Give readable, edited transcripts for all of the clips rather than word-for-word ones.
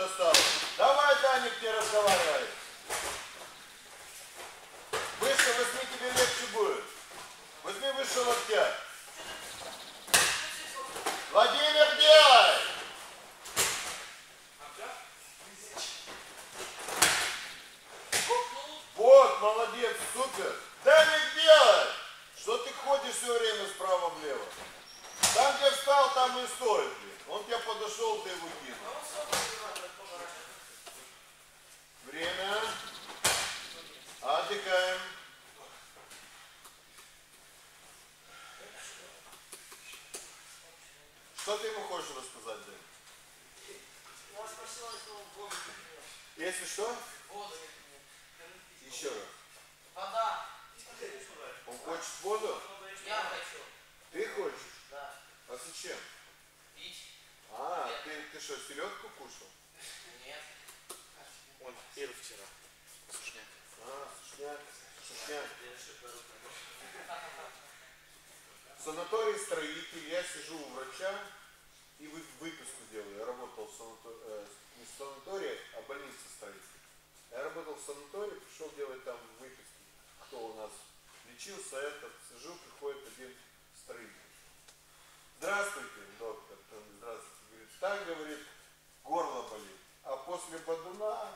осталось. Давай, Даник, не разговаривай. Выше возьми, тебе легче будет. Возьми выше локтя. Владимир, делай! Вот, молодец, супер. Даник, делай! Что ты ходишь все время справа влево? Там, где встал, там и стой. Он тебе подошел, ты его кинул. Время. Отдыхаем. Что ты ему хочешь рассказать, Дэн? Если что? Еще раз. Вода. Он хочет воду? Я хочу. Ты хочешь? Да. А зачем? Пить. А, ты что, селедку кушал? Нет. Он ел вчера. Сушняк. А, сушняк. Сушняк. Санаторий строитель, я сижу у врача и выписку делаю. Я работал не в санатории, а в больнице строитель. Я работал в санатории, пришел делать там выписки. Кто у нас лечился, этот, сижу, приходит один строитель. Здравствуйте, доктор. Здравствуйте. Говорит, так, говорит, горло болит. А после бадуна...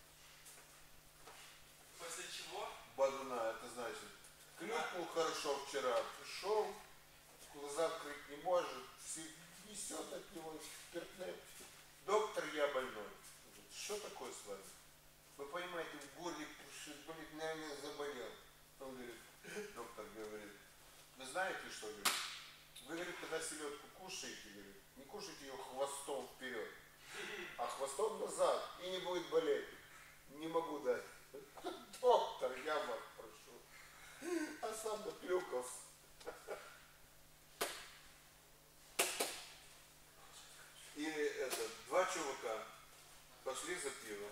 После чего? Бадуна, это значит, клюкнул хорошо вчера, пришел, глаза открыть не может, все несет от него спиртное. Доктор, я больной. Говорит, что такое с вами? Вы понимаете, в горле болит, наверное, заболел. Он говорит, доктор говорит, вы знаете, что говорит? Вы, говорит, когда селедку кушаете, говорит, не кушайте ее хвостом вперед, а хвостом назад, и не будет болеть. Не могу дать. Доктор, я вас прошу. А сам наклюкался. И два чувака пошли за пивом.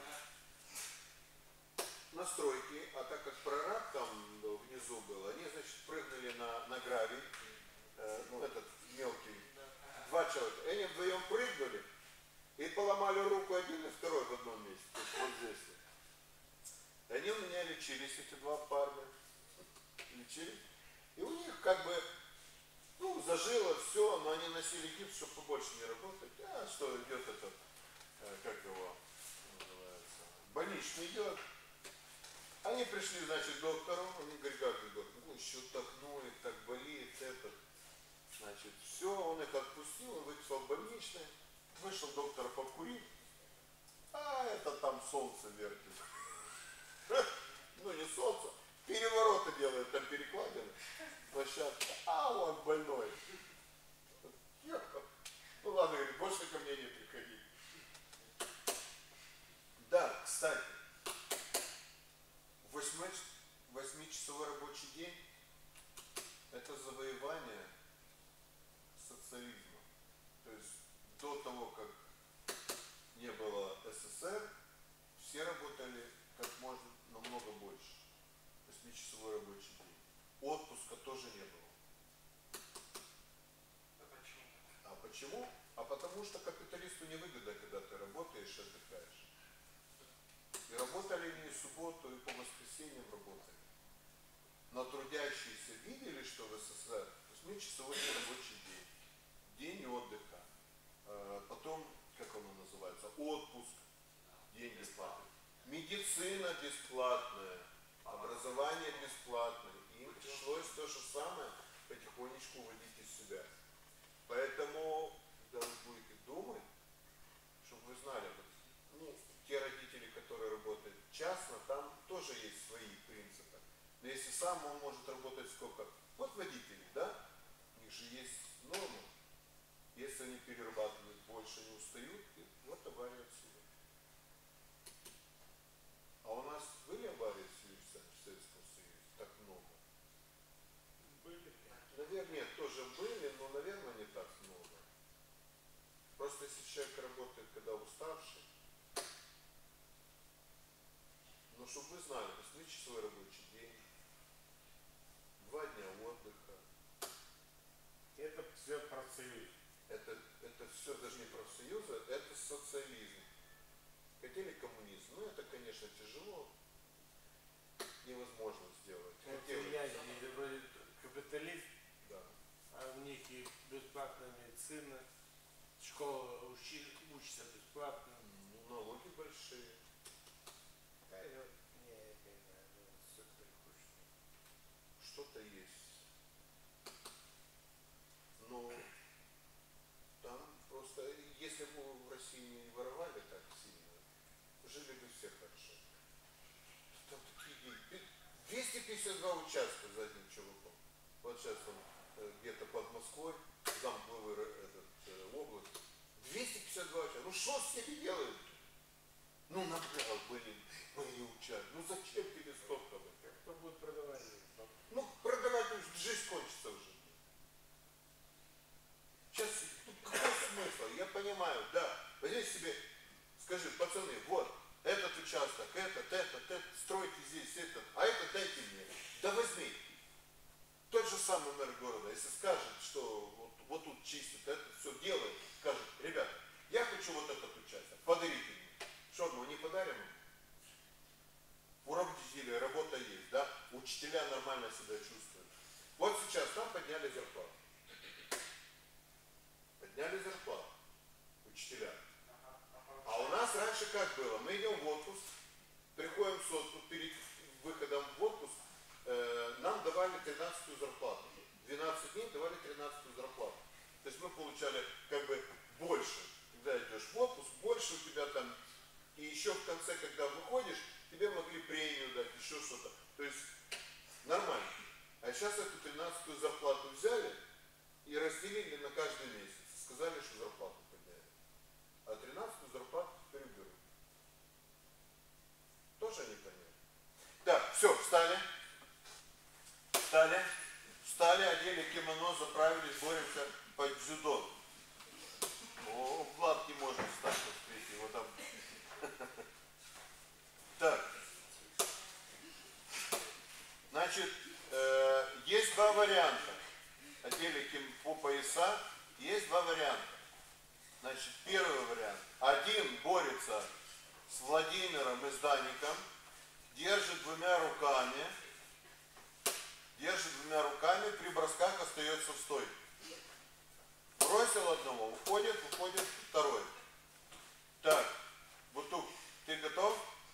На стройке, а так как прораб там внизу был, они, значит, прыгнули на гравий, ну этот мелкий, два человека. И они вдвоем прыгнули и поломали руку один и второй в одном месте. То есть вот здесь. И они у меня лечились, эти два парня. Лечились. И у них как бы, ну, зажило все, но они носили гипс, чтобы побольше не работать. А что идет этот, как его называется, больничный идет. Они пришли, значит, к доктору, они говорят, как доктор, ну, еще так ноет, так болит, этот. Значит, все, он их отпустил, он выписал больничный, вышел доктор покурить, а это там солнце вертит. Ну, не солнце, перевороты делает, там перекладины, площадка, а он больной. Ну ладно, говорит, больше ко мне не приходи. Да, кстати, 8-часовой рабочий день – это завоевание социализма. То есть до того, как не было СССР, все работали как можно намного больше. 8-часовой рабочий день. Отпуска тоже не было. А почему? А потому что капиталисту невыгодно, когда ты работаешь и отдыхаешь. И работали не в субботу, и по воскресеньям работали. Но трудящиеся видели, что в СССР 8-часовой рабочий день, день отдыха, потом, как оно называется, отпуск, день бесплатный, медицина бесплатная, образование бесплатное. И им пришлось то же самое потихонечку вводить из себя. Поэтому, когда вы будете думать, чтобы вы знали, ну, те родители, которые работают частно, там тоже есть свои принципы. Но если сам он может работать сколько? Вот водители, да? У них же есть нормы. Если они перерабатывают больше, не устают, и вот авария отсюда. А у нас были аварии в Советском Союзе? Так много. Были. Наверное, нет, тоже были, но, наверное, не так много. Просто если человек работает, когда уставший, но чтобы вы знали, 8-часовой рабочий день, 2 дня отдыха. Это все профсоюз. Это все даже не профсоюзы, это социализм. Хотели коммунизм, ну это, конечно, тяжело, невозможно сделать. Вот Хотели, Финляндии вроде капитализм, да. а у них и бесплатная медицина, школа учится бесплатно. Ну, налоги большие. Что-то есть. Но там просто, если бы в России не воровали так сильно, жили бы все хорошо. Там такие деньги. 252 участка за одним чуваком. Вот сейчас он где-то под Москвой, зам главы области. 252 участка. Ну что с ними делают? Ну набрал, блин, мои участки. Ну зачем тебе столько? Кто будет продавать? Ну продавать жизнь кончится уже. Сейчас, ну, какой смысл? Я понимаю, да. Возьми себе, скажи, пацаны, вот, этот участок, этот, стройте здесь, этот, а это дайте мне. Да возьми. Тот же самый мэр города, если скажет, что вот тут чистит, это все делает, скажет, ребята, я хочу вот этот участок, подарите мне. Что, мы не подарим ему? У руководителей работа есть, да? Учителя нормально себя чувствуют. Вот сейчас нам подняли зарплату. Подняли зарплату учителя. А у нас раньше как было? Мы идем в отпуск, приходим в отпуск, перед выходом в отпуск нам давали 13-ю зарплату. 12 дней давали 13-ю зарплату. То есть мы получали как бы больше. Когда идешь в отпуск, больше у тебя там. И еще в конце, когда выходишь, тебе могли премию дать, еще что-то. То есть нормально. А сейчас эту 13-ю зарплату взяли и разделили на каждый месяц. Сказали, что зарплату подняли. А 13-ю зарплату теперь уберут. Тоже не понятно. Так, все, встали. Встали, одели кимоно, заправились, боремся по дзюдо. О, Влад не может встать, посмотрите, его там. Так. Значит, есть два варианта. Одели по пояса, есть два варианта. Значит, первый вариант. Один борется с Владимиром и с Даником, держит двумя руками, при бросках остается в стойке. Бросил одного, уходит второй. Так, Бутук, ты готов?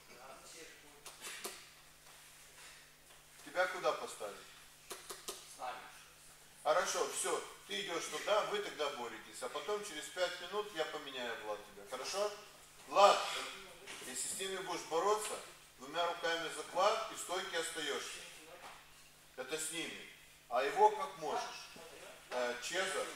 Тебя куда поставить? С нами. Хорошо, все, ты идешь туда, вы тогда боретесь, а потом через 5 минут я поменяю, Влад, тебя. Хорошо? Влад, если с ними будешь бороться, двумя руками заклад и в стойке остаешься. Это с ними. А его как можешь. Чезар.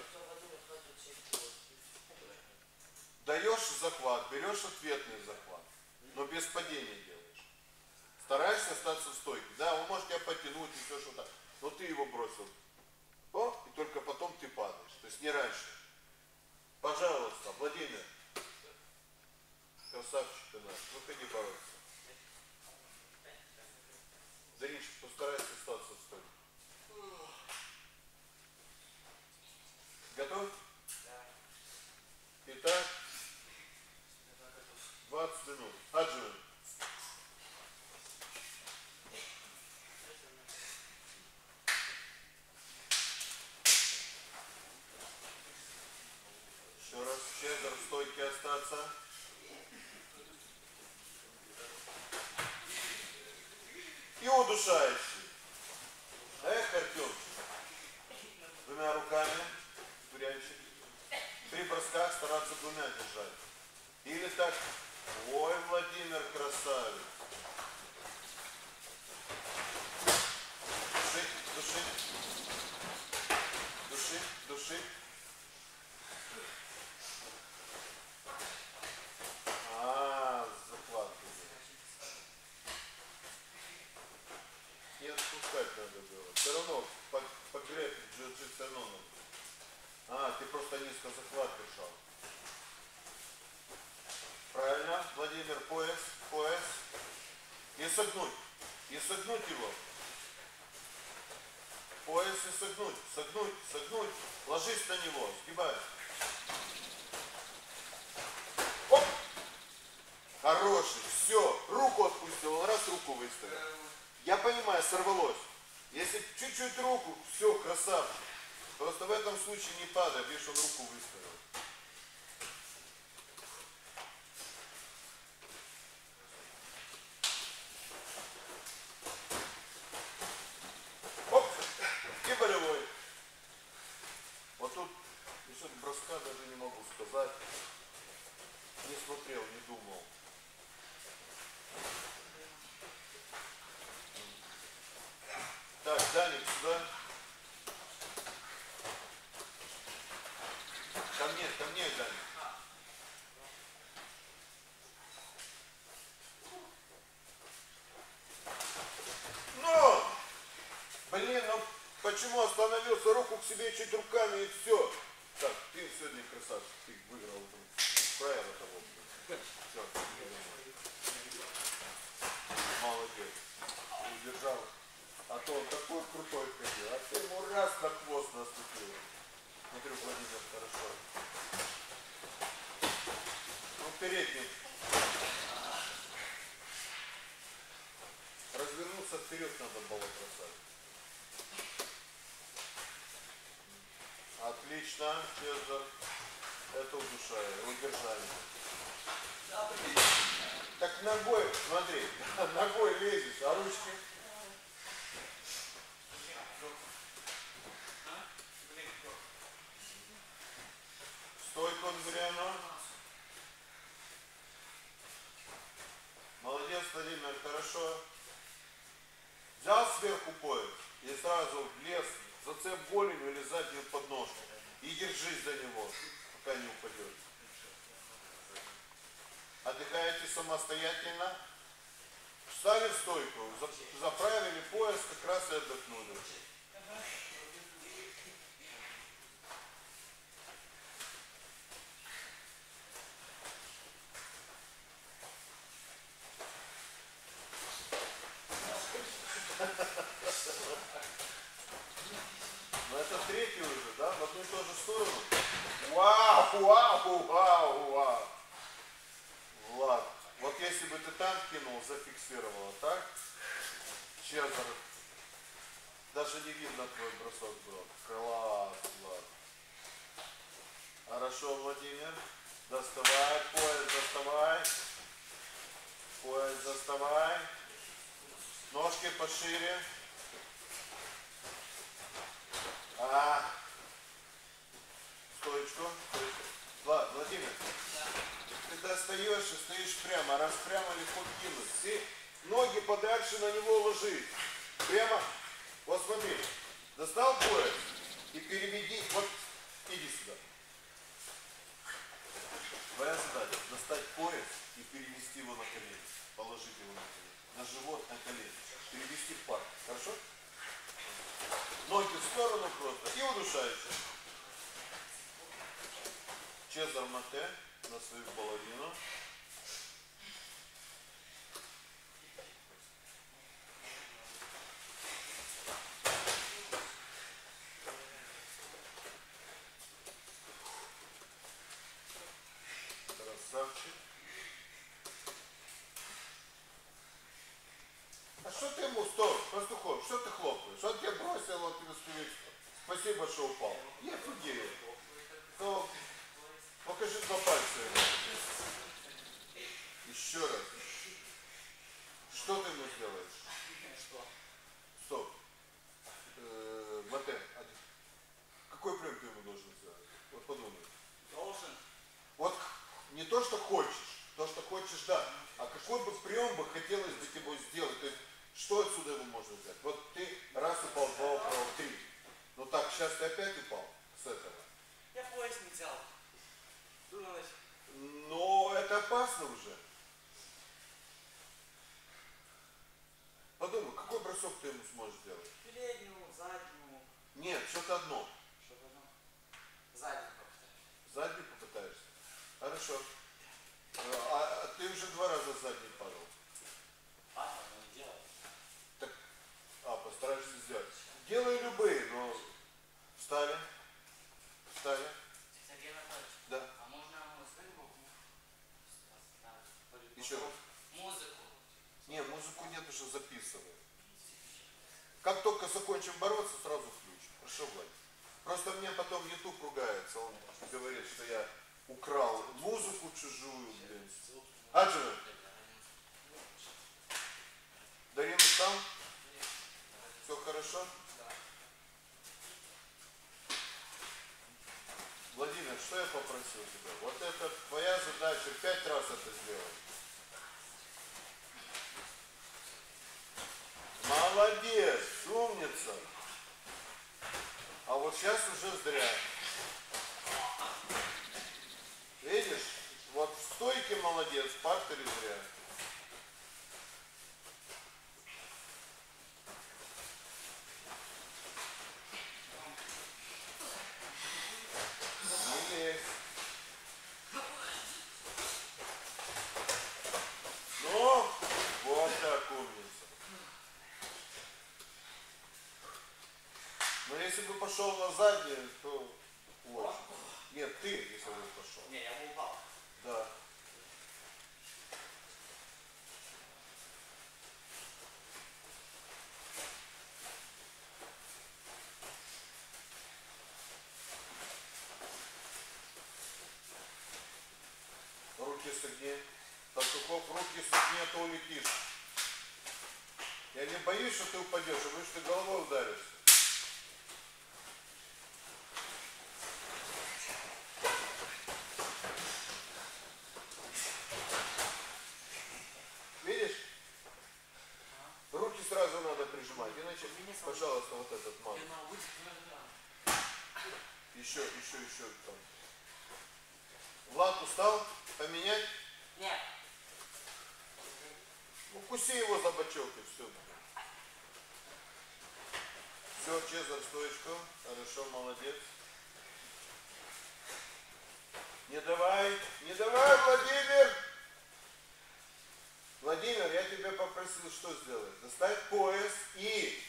Даешь захват, берешь ответный захват, но без падения делаешь. Стараешься остаться в стойке. Да, он может тебя потянуть и все что-то, но ты его бросил. О, и только потом ты падаешь. То есть не раньше. Пожалуйста, Владимир. Красавчик ты наш. Выходи бороться. Заринчик, постарайся остаться в стойке. Готов? Да. Итак, 20 минут. Адживен. Еще раз, Чезар в стойке остаться. И удушающий. Эх, Артемчик. Двумя руками, турянчик. При бросках стараться двумя держать. Или так. Ой, Владимир, красавец. Души. Захват. Не отпускать надо было. Все равно погреб джиу-джитсу все равно надо. Ты просто низко захват держал. Правильно, Владимир, пояс. И согнуть его. Пояс и согнуть. Ложись на него, сгибай. Оп! Хороший. Все. Руку отпустил. Он раз руку выставил. Я понимаю, сорвалось. Если чуть-чуть руку, все, красавчик. Просто в этом случае не падает, видишь, он руку выставил. Оп! И болевой. Вот тут насчет броска даже не могу сказать. Не смотрел, не думал. Так, Даник, сюда. Ко мне, Даник. Ну! Блин, ну почему остановился? Руку к себе чуть руками и все. Так, ты сегодня красавчик, ты выиграл правила того. Все, молодец. Удержал. А то он такой крутой ходил, а ты ему раз на хвост наступил. Смотрю, Владимир, хорошо. Ну, передний. Развернуться вперед надо было бросать. Отлично, Чезар. Это удержание. Так ногой, смотри, ногой лезешь, а ручки? Стойку Андреану. Молодец, Владимир, хорошо. Взял сверху пояс и сразу влез, зацеп голенью или заднюю подножку. И держись за него, пока не упадет. Отдыхаете самостоятельно. Встали в стойку, заправили пояс, как раз и отдохнули. Ну это третий уже, да? В одну и ту же сторону. Вау, вау, вау, вау. Влад, вот если бы ты там кинул, зафиксировала, так? Чезар. Даже не видно твой бросок был. Класс, Влад. Хорошо, Владимир. Доставай, пояс доставай. Пояс доставай. Ножки пошире. Стоечку. Влад, Владимир. Ты достаешь и стоишь прямо. Раз прямо легко кинуть. Ты ноги подальше на него ложи. Прямо. Вот смотри. Достал пояс и переведи. Вот иди сюда. Твоя задача достать пояс и перевести его на колени. Положить его на колени. На живот, на колени. Перевести в пар. Хорошо? Ноги в сторону просто. И удушаешься. Чезар Мате на свою половину. Красавчик. А что ты ему, стой, Пастухов, что ты хлопаешь? Он тебя бросил, вот тебе сказать, спасибо, что упал. Я офигею. То покажи два пальца ему. Еще раз. Что ты ему сделаешь? Стоп. Мате, какой прием ты ему должен сделать? Вот подумай. Должен. Вот не то, что хочешь, то, что хочешь, да. А какой бы прием бы хотелось бы тебе сделать? То есть, что отсюда ему можно взять? Вот ты раз упал, два упал, три. Ну так, сейчас ты опять упал с этого. Я пояс не взял. Думалось. Но это опасно уже. Подумай, какой бросок ты ему сможешь сделать? Переднему, заднему. Нет, что-то одно. Что-то одно. Заднему попытаюсь. Задний попытаешься. Хорошо. А ты уже 2 раза задний падал. Падал, но не делал. Так, постараешься сделать. Делай любые, но встали. Встали. Сергей Анатольевич. Да. А можно ему свою руку? Еще записывай. Как только закончим бороться, сразу включим. Хорошо, Влад? Просто мне потом YouTube ругается. Он говорит, что я украл музыку чужую, блин. Аджи, Дарина там? Все хорошо? Владимир, что я попросил тебя? Вот это твоя задача 5 раз это сделать. Молодец, умница. А вот сейчас уже зря. Видишь? Вот в стойке молодец, в партере зря. Не лезь. Ну, вот так умница. Но если бы пошел на заднее, то очень. Нет, ты, если бы пошел. Не, я бы упал. Да. Руки согни. Пастухов, руки согни, а то улетишь. Я не боюсь, что ты упадешь, а боюсь, что ты головой ударишься. Видишь? Руки сразу надо прижимать, иначе, пожалуйста, вот этот ман. Еще там. Влад, устал? Поменять? Нет. Укуси его за бочок и все. Все, Чезар, стоечку. Хорошо, молодец. Не давай, Владимир! Владимир, я тебя попросил что сделать? Достать пояс и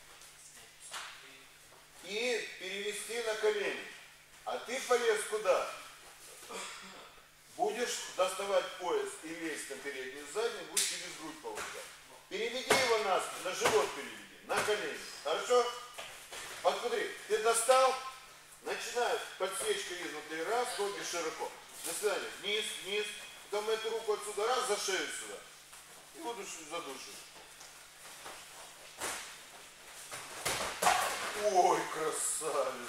перевести на колени. А ты полез куда? Будешь доставать пояс и лезть на переднюю заднюю, будешь через грудь получать. Переведи его на спину, на живот переведи, на колени. Хорошо? Посмотри, ты достал, начинаешь подсечка изнутри, раз, ноги широко. До свидания. Вниз, вниз. Потом эту руку отсюда, раз, за шею сюда. И вот задушишь. Ой, красавец.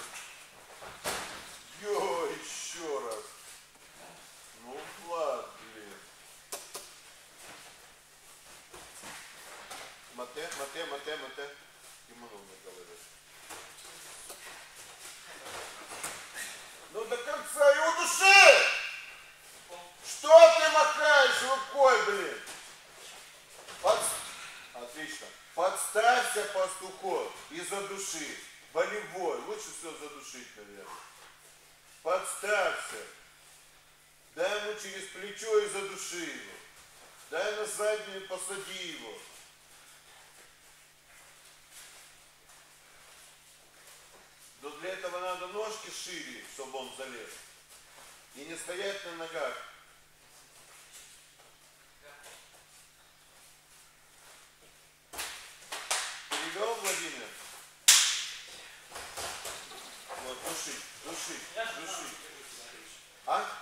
Ой, еще раз. Ну, Влад, блин. Мате. Кимоно мне говорит. Ну, до конца его души! Что ты махаешь рукой, блин? Отлично. Подставься, пастухов, и задуши. Болевой. Лучше все задушить, наверное. Подставься. Дай ему через плечо и задуши его. Дай на заднюю, посади его. Но для этого надо ножки шире, чтобы он залез. И не стоять на ногах. Перевел, Владимир? Вот, души. А?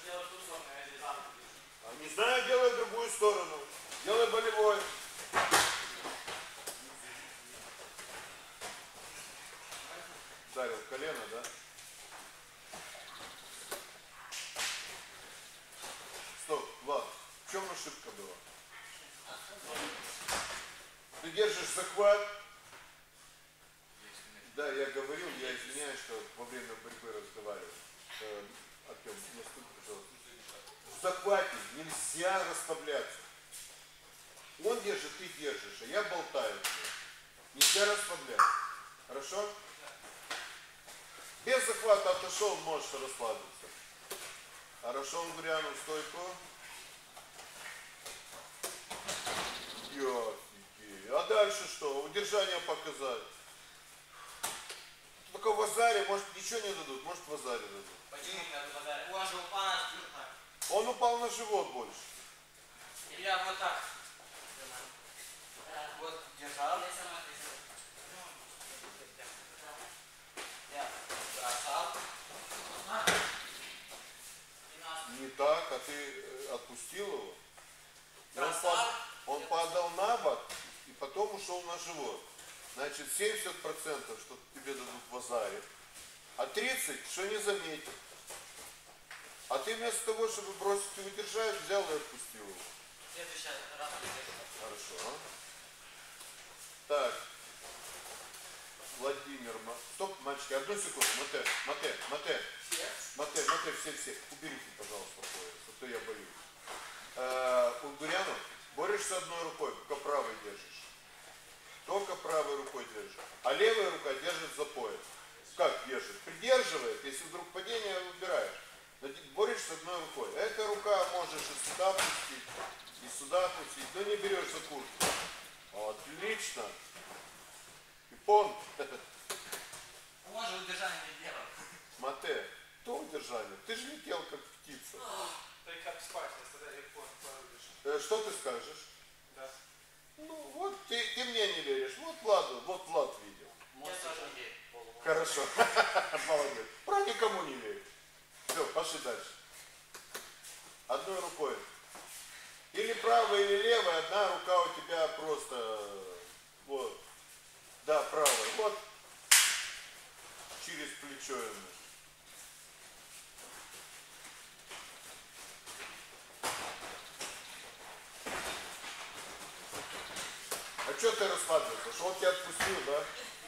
Не знаю, делай в другую сторону. Делай болевой. Ударил колено, да? Стоп, Влад, в чем ошибка была? Ты держишь захват. Да, я говорил, я извиняюсь, что во время борьбы разговаривал. Артем, не стыдно, пожалуйста. В захвате нельзя расслабляться. Он держит, ты держишь, а я болтаю. Нельзя расслабляться. Хорошо? Без захвата отошел, можешь расслабиться. Хорошо, он грянул стойку. Офигеть. А дальше что? Удержание показать. Только в азаре, может, ничего не дадут, может, в азаре дадут. Почему не надо базарить? Он же упал на спину так. Он упал на живот больше. Или я вот так. Вот. Держал. Я бросал. Не так, а ты отпустил его. И Бросал. он падал на бок и потом ушел на живот. Значит, 70%, что тебе дадут в базаре, а 30%, что не заметил. А ты вместо того, чтобы бросить и удержать, взял и отпустил его. Следующий раз. Хорошо. Так. Владимир, стоп, мальчики, одну секунду. Мате, все. Уберите, пожалуйста, пояс, а то я боюсь. Угурянов, борешься одной рукой, только правой держишь. Только правой рукой держишь. А левая рука держит за пояс. Как держит? Придерживает, если вдруг падение, убираешь. Но ты борешься одной рукой. Эта рука можешь и сюда пустить, и сюда пустить, но не берешь за куртку. Отлично. Пипон. Он же удержание не делал. Мате, то удержание. Ты же летел как птица. Так как спать, если тогда япон порубишь. Что ты скажешь? Да. Ну вот ты мне не веришь. Вот Влад видел. Я тоже не верю. Хорошо. Молодец. Про никому не верю. Все, пошли дальше. Одной рукой. Или правая, или левая. Одна рука у тебя просто вот. Да, правая. Вот. Через плечо ему. А что ты расслабился? Что он тебя отпустил, да?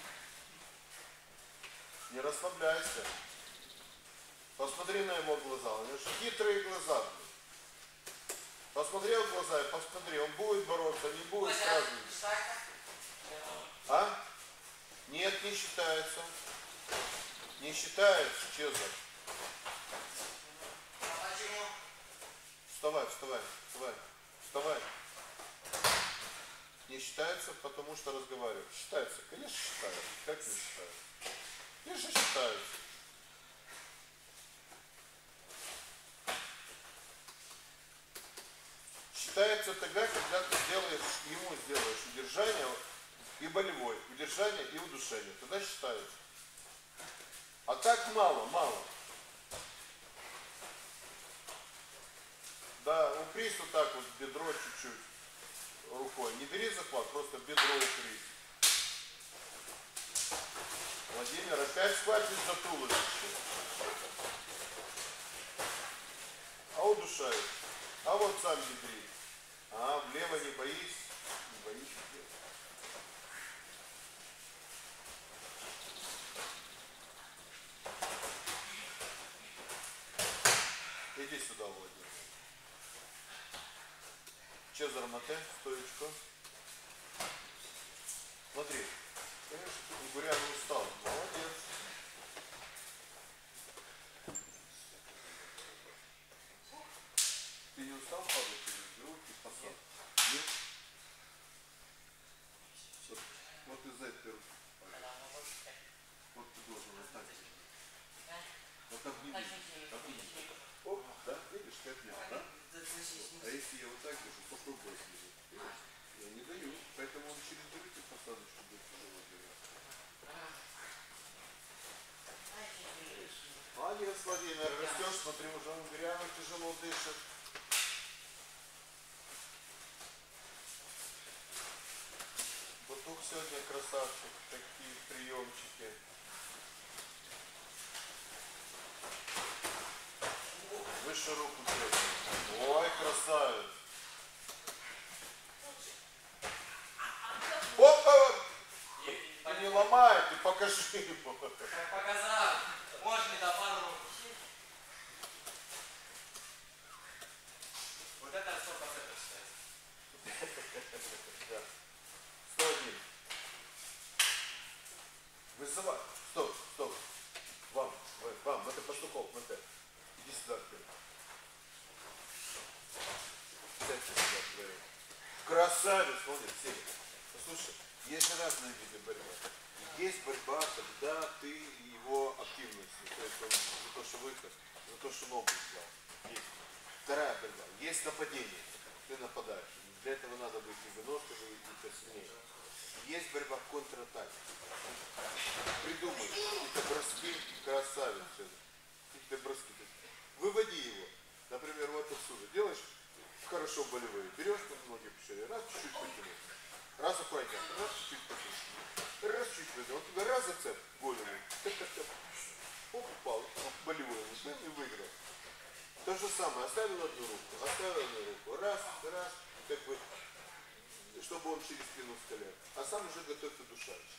Не расслабляйся. Посмотри на его глаза. У него же хитрые глаза. Посмотрел в глаза и посмотри. Он будет бороться, не будет сразу. А? Нет, не считается. Не считается, Чезар. А почему? Вставай. Не считается, потому что разговариваю. Считается, конечно считается. Как не считается? Конечно считается. Считается тогда, когда ты ему сделаешь удержание и болевой, удержание и удушение. Тогда считается. А так мало. Да, упрись вот так вот, бедро чуть-чуть рукой. Не бери захват, просто бедро упрись. Владимир, опять схватит за туловище. А удушаешь. А вот сам бедри. А, влево не боись. Не боись. Иди сюда, Владимир. Чезар Мате, стоечку. Смотри. Конечно, Гурян устал. Молодец. Ты не устал падать через руки, посад? Нет? Вот из этой руки. Вот ты должен вот так. Вот обними. Оп, да, видишь, ты отнял, да? А если я вот так держу, попробуй снизу. Я не даю, поэтому он через руки посадочку будет тяжело делать. Молодец, Владимир, растешь, смотри, уже он Гурянов тяжело дышит. Батух сегодня красавчик, такие приемчики. Выше руку делай. Ой, красавец. Опа! Ты не ломай, ты покажи ему. Показал. Может не допал руку. Вот это 100% считается. Да. 101. Вызывай. Стоп. Вам, это Пастухов, это. Иди сюда, ты. Сядьте сюда, вдвоем. Красавец, смотри, Сеня. Послушай, есть разные виды борьбы. Есть борьба, когда ты его активностью, то есть он за то, что выход, за то, что ногу взял. Есть. Вторая борьба. Есть нападение. Ты нападаешь. Для этого надо быть и выносливым, и посильнее. есть борьба в контратаке. Придумай какие-то броски, красавицы, какие-то броски. Выводи его. Например, вот отсюда. Делаешь хорошо болевые. Берешь тут ноги пошире, раз чуть-чуть потянул. Раз аккуратнее, раз чуть-чуть потянул. Раз чуть-чуть потянул. Вот тебя раз зацеп голевый. Оп, упал. Болевой. И выиграл. То же самое. Оставил одну руку. Раз, как бы, чтобы он через спину стрелял. А сам уже готовит удушающий.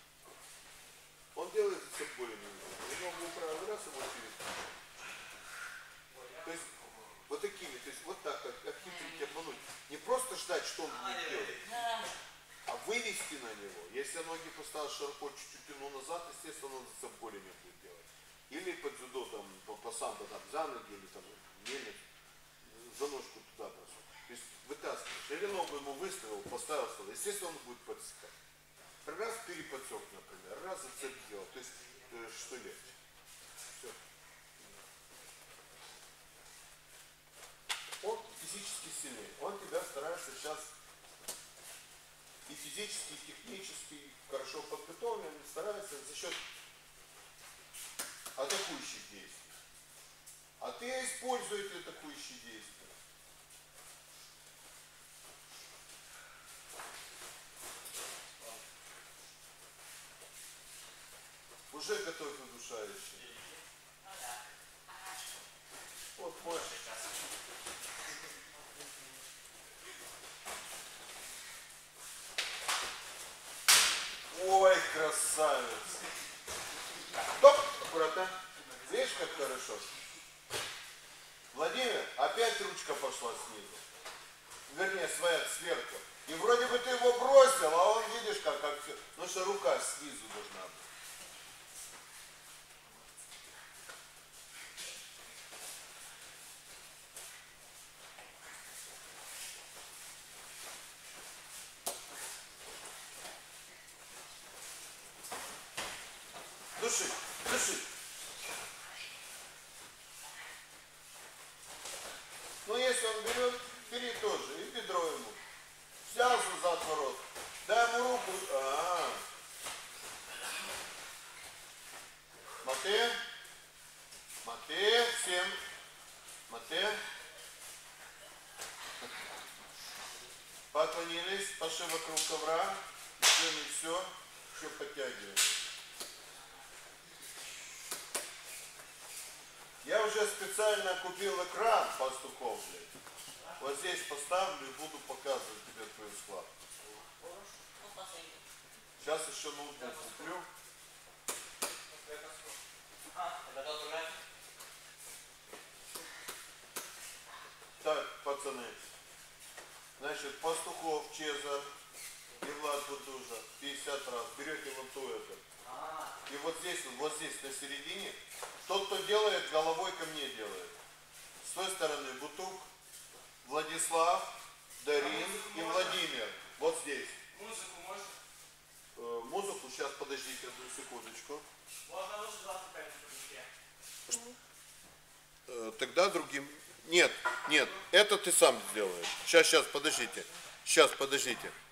Он делает зацеп болевым. Ногу управил раз, и вот через спину. То есть, вот такими, то есть вот так, как хитрить, обмануть. Не просто ждать, что он будет делать, а вывести на него. Если ноги поставил широко, чуть-чуть тянул назад, естественно, он зацеп голени будет делать. Или под дзюдо, там, по самбо, там, за ноги, или там, мельник, за ножку туда бросил. То есть вытаскиваешь. Или ногу ему выставил, поставил сюда. Естественно, он будет подсекать. Раз переподсек, например, раз зацеп сделал. То есть, что легче. Все. Он физически сильнее. Он тебя старается сейчас и физически, и технически хорошо подготовлен, старается за счет атакующих действий. А ты используешь эти атакующие действия. Уже готовь удушающий. Вот мой. Ой, красавец. Стоп, аккуратно. Видишь, как хорошо? Владимир, опять ручка пошла снизу. Вернее, своя сверху. И вроде бы ты его бросил, а он, видишь, как все. Ну что рука снизу должна быть. Души, души. Ну, если он берет, бери тоже. И бедро ему. Взялся за отворот. Дай ему руку. Мате. Мате. Всем. Мате. Поклонились. Пошли вокруг ковра. Еще не все. Еще подтягиваем. Я уже специально купил экран пастухов, блядь. Вот здесь поставлю и буду показывать тебе твой склад. Сейчас еще ноутбук куплю. Так, пацаны. Значит, Пастухов, Чезар и Влад Бутужа 50 раз. Берете вот ту это. И вот здесь на середине. Тот, кто делает, головой ко мне делает. С той стороны Бутук, Владислав, Дарин и Владимир. Вот здесь. Музыку можно? Музыку, сейчас подождите одну секундочку. Можно лучше 25 Тогда другим. Нет, это ты сам сделаешь. Сейчас, подождите. Сейчас, подождите.